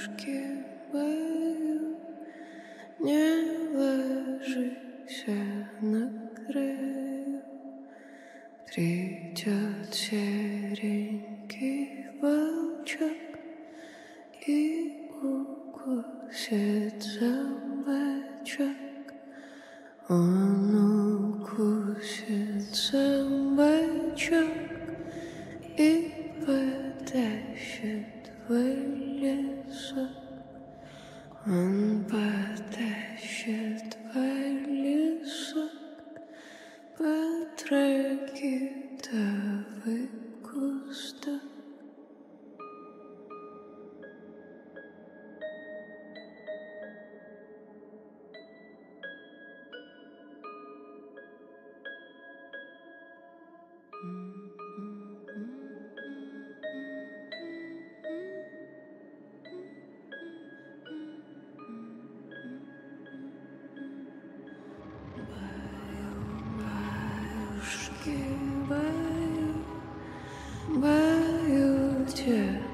баюшки баю, не ложись на краю. Придет серенький волчок и укусит за бочок. Он укусит за бочок и потащит в лесок. Он потащит в лесок по трагитовый кусток. Баюшки баю, баю тебя.